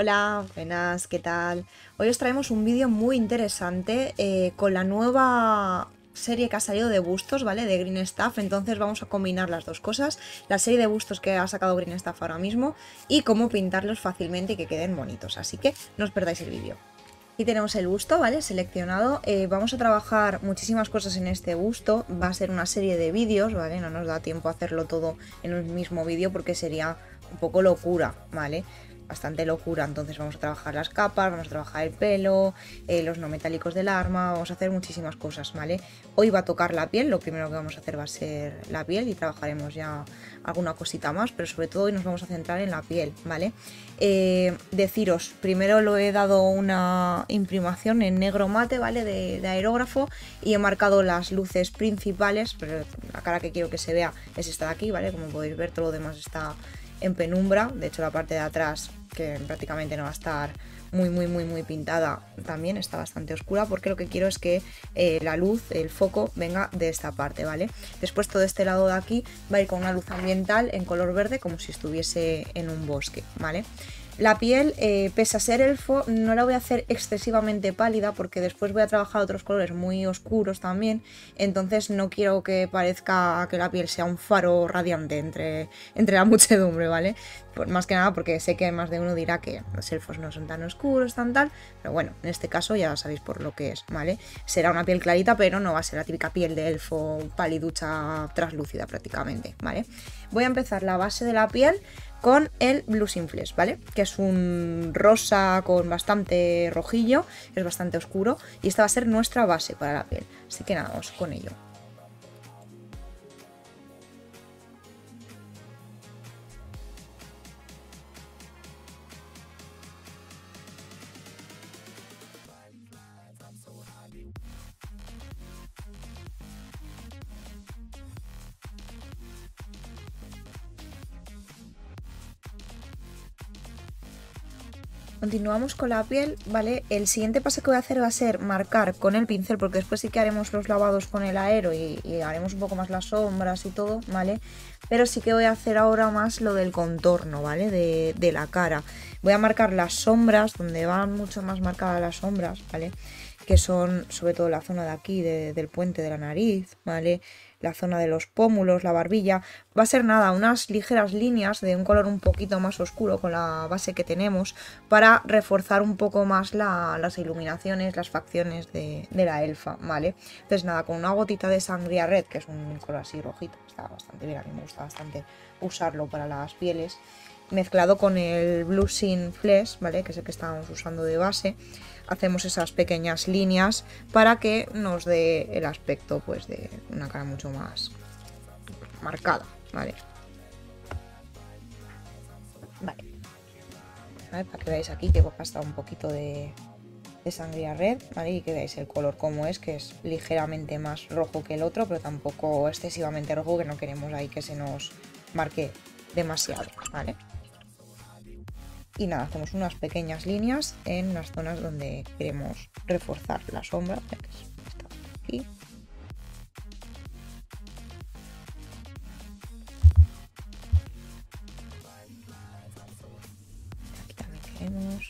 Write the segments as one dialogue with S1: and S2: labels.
S1: Hola, buenas, ¿qué tal? Hoy os traemos un vídeo muy interesante con la nueva serie que ha salido de bustos, ¿vale? De Green Stuff, entonces vamos a combinar las dos cosas, la serie de bustos que ha sacado Green Stuff ahora mismo y cómo pintarlos fácilmente y que queden bonitos, así que no os perdáis el vídeo. Aquí tenemos el busto, ¿vale? Seleccionado. Vamos a trabajar muchísimas cosas en este busto. Va a ser una serie de vídeos, ¿vale? No nos da tiempo a hacerlo todo en un mismo vídeo porque sería un poco locura, ¿vale? Bastante locura. Entonces vamos a trabajar las capas, vamos a trabajar el pelo, los no metálicos del arma, vamos a hacer muchísimas cosas, ¿vale? Hoy va a tocar la piel, lo primero que vamos a hacer va a ser la piel y trabajaremos ya alguna cosita más, pero sobre todo hoy nos vamos a centrar en la piel, ¿vale? Deciros, primero lo he dado una imprimación en negro mate, ¿vale? De aerógrafo y he marcado las luces principales, pero la cara que quiero que se vea es esta de aquí, ¿vale? Como podéis ver, todo lo demás está en penumbra, de hecho la parte de atrás, que prácticamente no va a estar muy pintada, también está bastante oscura, porque lo que quiero es que la luz, el foco, venga de esta parte, ¿vale? Después todo este lado de aquí va a ir con una luz ambiental en color verde, como si estuviese en un bosque, ¿vale? La piel, pese a ser elfo, no la voy a hacer excesivamente pálida porque después voy a trabajar otros colores muy oscuros también, entonces no quiero que parezca que la piel sea un faro radiante entre la muchedumbre, ¿vale? Más que nada porque sé que más de uno dirá que los elfos no son tan oscuros, tan tal, pero bueno, en este caso ya sabéis por lo que es, ¿vale? Será una piel clarita, pero no va a ser la típica piel de elfo paliducha translúcida prácticamente, ¿vale? Voy a empezar la base de la piel con el Blue Simfles, ¿vale? Que es un rosa con bastante rojillo, es bastante oscuro y esta va a ser nuestra base para la piel. Así que nada, vamos con ello. Continuamos con la piel, ¿vale? El siguiente paso que voy a hacer va a ser marcar con el pincel, porque después sí que haremos los lavados con el aero y haremos un poco más las sombras y todo, ¿vale? Pero sí que voy a hacer ahora más lo del contorno, ¿vale? De la cara. Voy a marcar las sombras, donde van mucho más marcadas las sombras, ¿vale? Que son sobre todo la zona de aquí, del puente de la nariz, ¿vale? La zona de los pómulos, la barbilla. Va a ser nada, unas ligeras líneas de un color un poquito más oscuro con la base que tenemos para reforzar un poco más las iluminaciones, las facciones de la elfa, ¿vale? Entonces nada, con una gotita de Sangria Red, que es un color así rojito, está bastante bien, a mí me gusta bastante usarlo para las pieles, mezclado con el Blue Simfles, ¿vale? Que es el que estábamos usando de base. Hacemos esas pequeñas líneas para que nos dé el aspecto pues de una cara mucho más marcada, ¿vale? Vale, para que veáis aquí que he gastado un poquito de Sangria Red, ¿vale? Y que veáis el color como es, que es ligeramente más rojo que el otro, pero tampoco excesivamente rojo, que no queremos ahí que se nos marque demasiado, ¿vale? Y nada, hacemos unas pequeñas líneas en las zonas donde queremos reforzar la sombra, que es esta aquí. Aquí también queremos.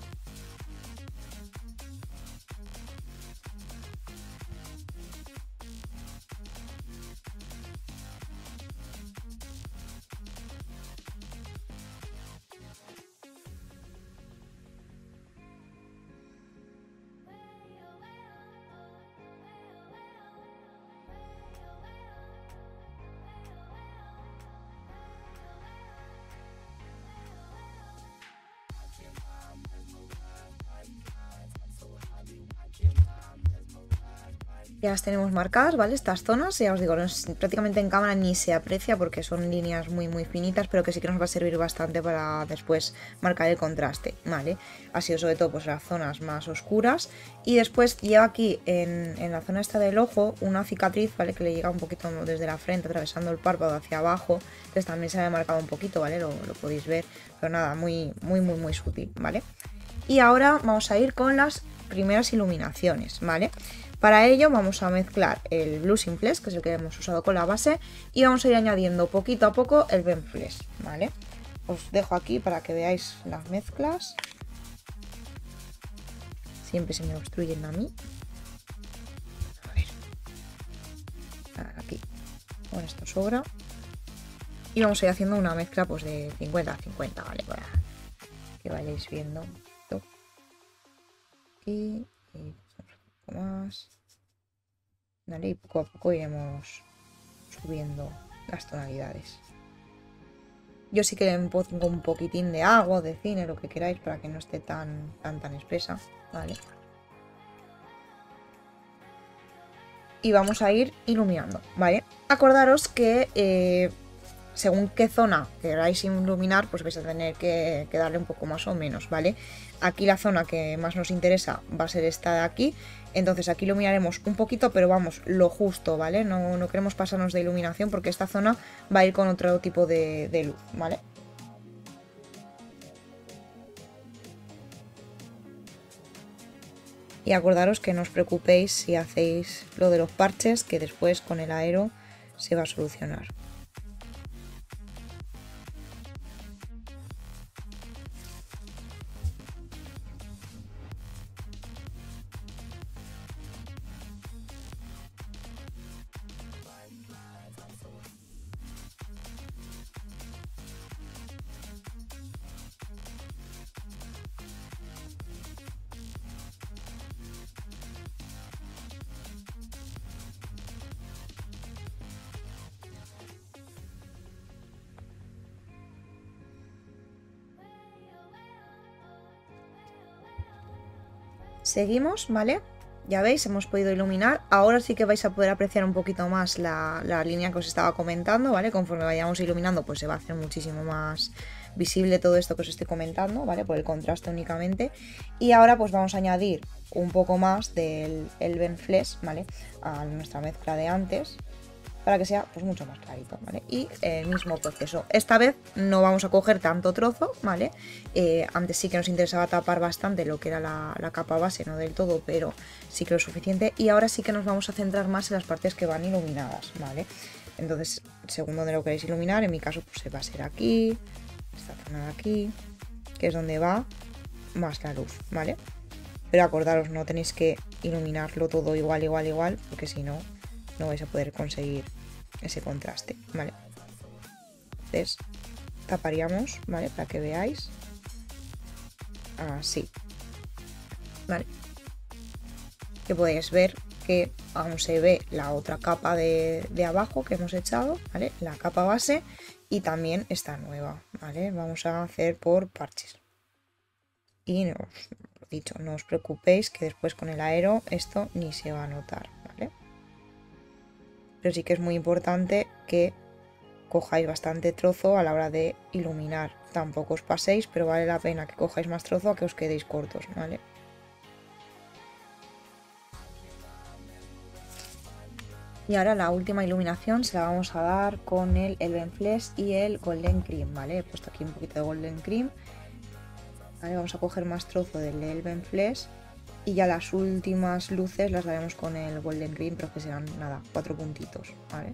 S1: Ya las tenemos marcadas, ¿vale? Estas zonas, ya os digo, prácticamente en cámara ni se aprecia porque son líneas muy finitas, pero que sí que nos va a servir bastante para después marcar el contraste, ¿vale? Ha sido sobre todo pues las zonas más oscuras y después lleva aquí en la zona esta del ojo una cicatriz, ¿vale? Que le llega un poquito desde la frente, atravesando el párpado hacia abajo, entonces también se me ha marcado un poquito, ¿vale? Lo podéis ver, pero nada, muy sutil, ¿vale? Y ahora vamos a ir con las primeras iluminaciones, ¿vale? Para ello vamos a mezclar el Blue Simfles, que es el que hemos usado con la base, y vamos a ir añadiendo poquito a poco el Benfles, ¿vale? Os dejo aquí para que veáis las mezclas. siempre se me obstruyen a mí. A ver. Aquí. Con esto sobra. Y vamos a ir haciendo una mezcla pues de 50-50, ¿vale? Para que vayáis viendo. Aquí. Y un poco más. Vale, y poco a poco iremos subiendo las tonalidades. Yo sí que le pongo un poquitín de agua, de cine, lo que queráis, para que no esté tan espesa, ¿vale? Y vamos a ir iluminando, ¿vale? Acordaros que según qué zona queráis iluminar, pues vais a tener que darle un poco más o menos, ¿vale? Aquí la zona que más nos interesa va a ser esta de aquí. Entonces aquí iluminaremos un poquito, pero vamos, lo justo, ¿vale? No queremos pasarnos de iluminación porque esta zona va a ir con otro tipo de luz, ¿vale? Y acordaros que no os preocupéis si hacéis lo de los parches, que después con el aero se va a solucionar. Seguimos, ¿vale? Ya veis, hemos podido iluminar. Ahora sí que vais a poder apreciar un poquito más la línea que os estaba comentando, ¿vale? Conforme vayamos iluminando, pues se va a hacer muchísimo más visible todo esto que os estoy comentando, ¿vale? Por el contraste únicamente. Y ahora pues vamos a añadir un poco más del Elven Flesh, ¿vale? A nuestra mezcla de antes, para que sea pues mucho más clarito, ¿vale? Y el mismo proceso. Esta vez no vamos a coger tanto trozo, ¿vale? Antes sí que nos interesaba tapar bastante lo que era la capa base, no del todo, pero sí que lo suficiente. Y ahora sí que nos vamos a centrar más en las partes que van iluminadas, ¿vale? Entonces, según donde lo queréis iluminar, en mi caso pues va a ser aquí, esta zona de aquí, que es donde va más la luz, ¿vale? Pero acordaros, no tenéis que iluminarlo todo igual, porque si no, no vais a poder conseguir ese contraste, ¿vale? Entonces taparíamos, ¿vale? Para que veáis. Así. ¿Vale? Que podéis ver que aún se ve la otra capa de abajo que hemos echado, ¿vale? La capa base y también esta nueva, ¿vale? Vamos a hacer por parches. Y no os preocupéis que después con el aero esto ni se va a notar, ¿vale? Pero sí que es muy importante que cojáis bastante trozo a la hora de iluminar. Tampoco os paséis, pero vale la pena que cojáis más trozo a que os quedéis cortos, ¿vale? Y ahora la última iluminación se la vamos a dar con el Elven Flesh y el Golden Cream, ¿vale? He puesto aquí un poquito de Golden Cream. ¿Vale? Vamos a coger más trozo del Elven Flesh y ya las últimas luces las daremos con el Golden Cream, pero que serán, nada, 4 puntitos, ¿vale?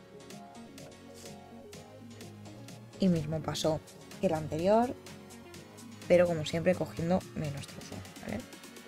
S1: Y mismo paso que el anterior, pero como siempre cogiendo menos trozo, ¿vale?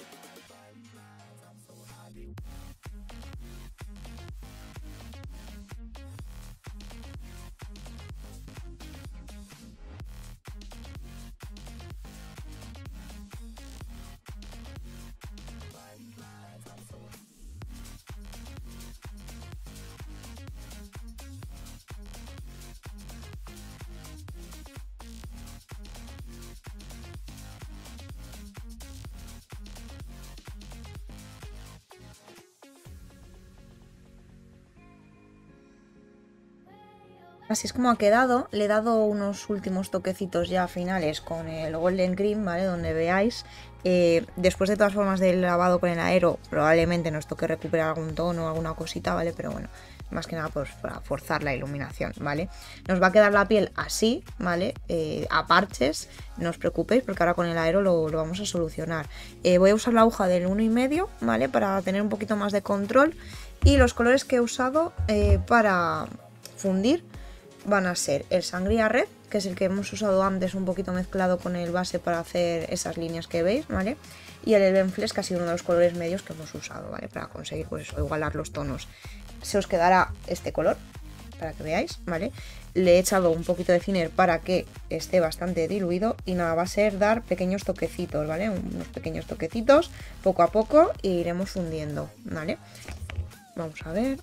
S1: Así es como ha quedado. Le he dado unos últimos toquecitos ya finales con el Golden Cream, ¿vale? Donde veáis. Después de todas formas del lavado con el aero, probablemente nos toque recuperar algún tono o alguna cosita, ¿vale? Pero bueno, más que nada pues para forzar la iluminación, ¿vale? Nos va a quedar la piel así, ¿vale? A parches, no os preocupéis porque ahora con el aero lo vamos a solucionar. Voy a usar la aguja del 1,5, ¿vale? Para tener un poquito más de control. Y los colores que he usado para fundir van a ser el Sangría Red, que es el que hemos usado antes un poquito mezclado con el base para hacer esas líneas que veis, ¿vale? y el Elven Flex, que ha sido uno de los colores medios que hemos usado, ¿vale? Para conseguir, pues eso, igualar los tonos. Se os quedará este color, para que veáis, ¿vale? Le he echado un poquito de thinner para que esté bastante diluido y nada, va a ser dar pequeños toquecitos, ¿vale? Unos pequeños toquecitos, poco a poco, e iremos fundiendo, ¿vale? Vamos a ver.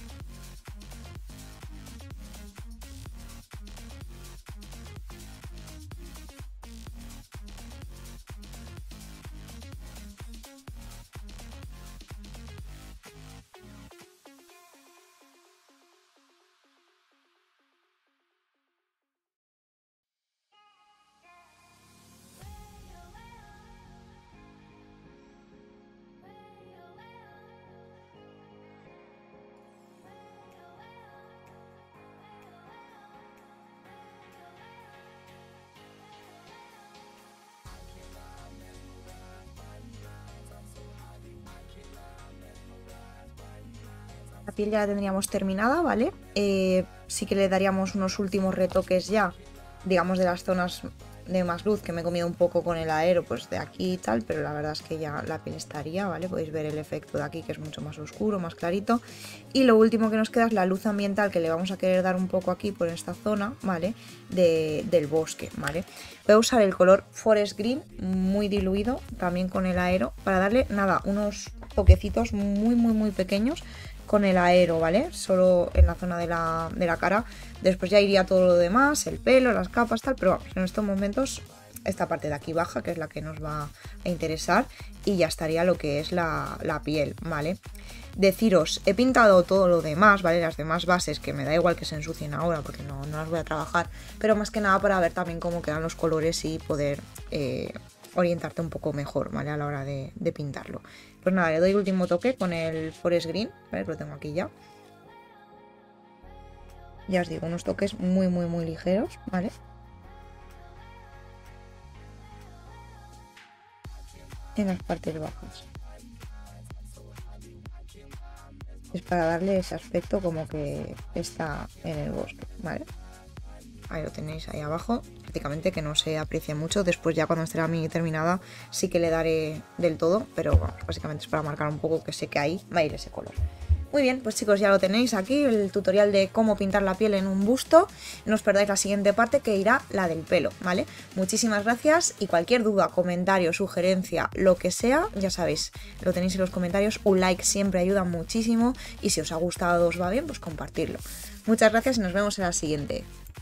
S1: La piel ya la tendríamos terminada, ¿vale? Sí que le daríamos unos últimos retoques ya, digamos, de las zonas de más luz, que me he comido un poco con el aero, pues de aquí y tal, pero la verdad es que ya la piel estaría, ¿vale? Podéis ver el efecto de aquí, que es mucho más oscuro, más clarito. Y lo último que nos queda es la luz ambiental, que le vamos a querer dar un poco aquí por esta zona, ¿vale? Del bosque, ¿vale? Voy a usar el color Forest Green, muy diluido, también con el aero, para darle, nada, unos toquecitos muy pequeños con el aero, ¿vale? Solo en la zona de la cara. Después ya iría todo lo demás, el pelo, las capas, tal, pero vamos, en estos momentos esta parte de aquí baja, que es la que nos va a interesar, y ya estaría lo que es la piel, ¿vale? Deciros, he pintado todo lo demás, ¿vale? Las demás bases, que me da igual que se ensucien ahora porque no las voy a trabajar, pero más que nada para ver también cómo quedan los colores y poder orientarte un poco mejor, ¿vale? A la hora de pintarlo. Pues nada, le doy el último toque con el Forest Green, ¿vale? Lo tengo aquí ya. Ya os digo, unos toques muy ligeros, ¿vale? En las partes bajas. Es para darle ese aspecto como que está en el bosque, ¿vale? Ahí lo tenéis ahí abajo, prácticamente que no se aprecia mucho. Después ya cuando esté la mini terminada sí que le daré del todo, pero bueno, básicamente es para marcar un poco que sé que ahí va a ir ese color. Muy bien, pues chicos, ya lo tenéis aquí, el tutorial de cómo pintar la piel en un busto. No os perdáis la siguiente parte, que irá la del pelo, ¿vale? Muchísimas gracias, y cualquier duda, comentario, sugerencia, lo que sea, ya sabéis, lo tenéis en los comentarios. Un like siempre ayuda muchísimo, y si os ha gustado, os va bien, pues compartirlo. Muchas gracias y nos vemos en la siguiente.